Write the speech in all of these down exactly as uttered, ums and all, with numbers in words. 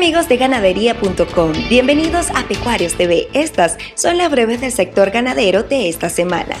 amigos de ganadería punto com, bienvenidos a Pecuarios T V. Estas son las breves del sector ganadero de esta semana.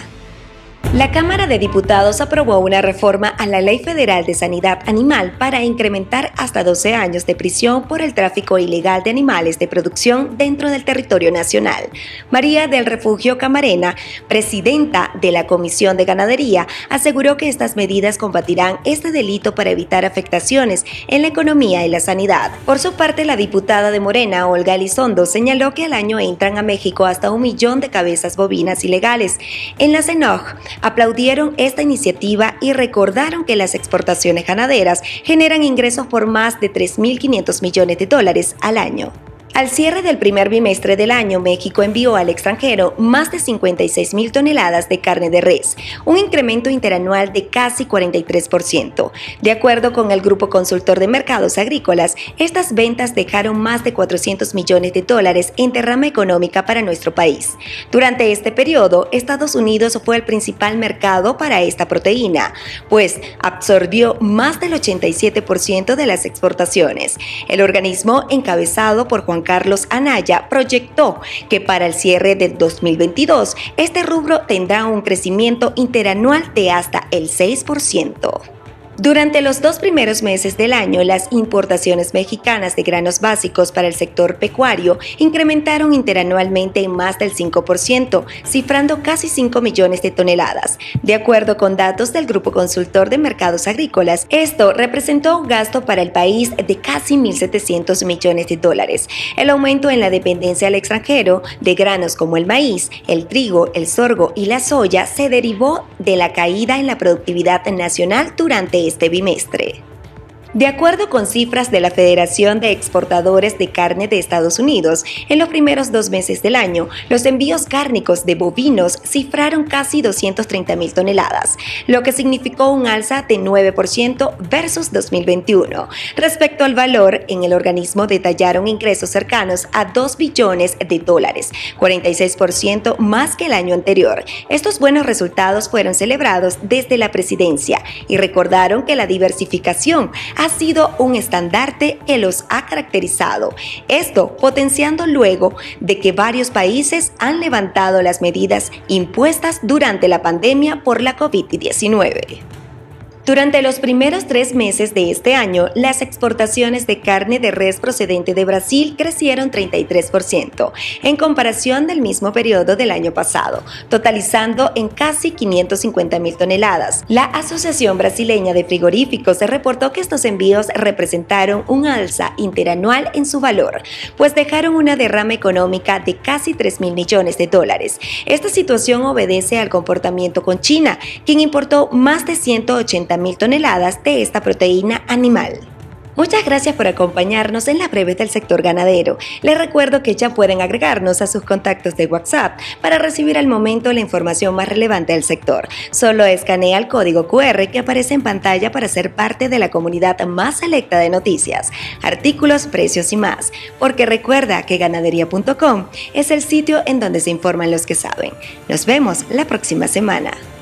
La Cámara de Diputados aprobó una reforma a la Ley Federal de Sanidad Animal para incrementar hasta doce años de prisión por el tráfico ilegal de animales de producción dentro del territorio nacional. María del Refugio Camarena, presidenta de la Comisión de Ganadería, aseguró que estas medidas combatirán este delito para evitar afectaciones en la economía y la sanidad. Por su parte, la diputada de Morena, Olga Elizondo, señaló que al año entran a México hasta un millón de cabezas bovinas ilegales. En la CENOG, aplaudieron esta iniciativa y recordaron que las exportaciones ganaderas generan ingresos por más de tres mil quinientos millones de dólares al año. Al cierre del primer bimestre del año, México envió al extranjero más de cincuenta y seis mil toneladas de carne de res, un incremento interanual de casi cuarenta y tres por ciento. De acuerdo con el Grupo Consultor de Mercados Agrícolas, estas ventas dejaron más de cuatrocientos millones de dólares en derrama económica para nuestro país. Durante este periodo, Estados Unidos fue el principal mercado para esta proteína, pues absorbió más del ochenta y siete por ciento de las exportaciones. El organismo, encabezado por Juan Carlos Anaya, proyectó que para el cierre del dos mil veintidós este rubro tendrá un crecimiento interanual de hasta el seis por ciento. Durante los dos primeros meses del año, las importaciones mexicanas de granos básicos para el sector pecuario incrementaron interanualmente en más del cinco por ciento, cifrando casi cinco millones de toneladas. De acuerdo con datos del Grupo Consultor de Mercados Agrícolas, esto representó un gasto para el país de casi mil setecientos millones de dólares. El aumento en la dependencia al extranjero de granos como el maíz, el trigo, el sorgo y la soya se derivó de la caída en la productividad nacional durante este bimestre. De acuerdo con cifras de la Federación de Exportadores de Carne de Estados Unidos, en los primeros dos meses del año, los envíos cárnicos de bovinos cifraron casi doscientas treinta mil toneladas, lo que significó un alza de nueve por ciento versus dos mil veintiuno. Respecto al valor, en el organismo detallaron ingresos cercanos a dos billones de dólares, cuarenta y seis por ciento más que el año anterior. Estos buenos resultados fueron celebrados desde la presidencia y recordaron que la diversificación ha sido un estandarte que los ha caracterizado, esto potenciando luego de que varios países han levantado las medidas impuestas durante la pandemia por la COVID diecinueve. Durante los primeros tres meses de este año, las exportaciones de carne de res procedente de Brasil crecieron treinta y tres por ciento en comparación del mismo periodo del año pasado, totalizando en casi quinientas cincuenta mil toneladas. La Asociación Brasileña de Frigoríficos reportó que estos envíos representaron un alza interanual en su valor, pues dejaron una derrama económica de casi tres mil millones de dólares. Esta situación obedece al comportamiento con China, quien importó más de ciento ochenta mil toneladas de esta proteína animal. Muchas gracias por acompañarnos en la breve del sector ganadero. Les recuerdo que ya pueden agregarnos a sus contactos de WhatsApp para recibir al momento la información más relevante del sector. Solo escanea el código cu erre que aparece en pantalla para ser parte de la comunidad más selecta de noticias, artículos, precios y más. Porque recuerda que ganadería punto com es el sitio en donde se informan los que saben. Nos vemos la próxima semana.